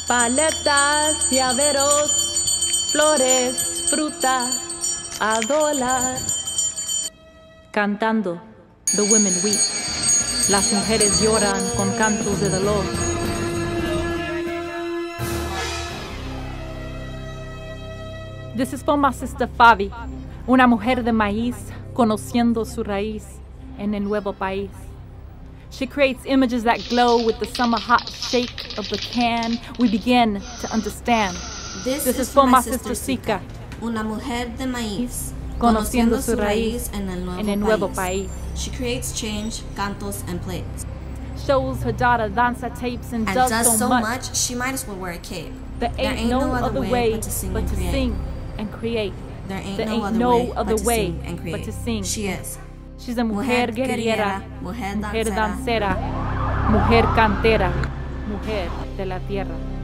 Paletas, llaveros, flores, fruta, a dólar. Cantando, the women weep. Las mujeres lloran con cantos de dolor. This is for my sister Fabi, una mujer de maíz, conociendo su raíz en el nuevo país. She creates images that glow with the summer hot shake of the can. We begin to understand. This is for my sister Sika, una mujer de maíz, conociendo su raíz en el nuevo país. She creates change, cantos, and plates. Shows her daughter danza tapes and does so much she might as well wear a cape. There ain't no other way but to sing and create. There ain't no other way but to sing. She is. She's a mujer guerrera, mujer dancera, mujer cantera, mujer de la tierra.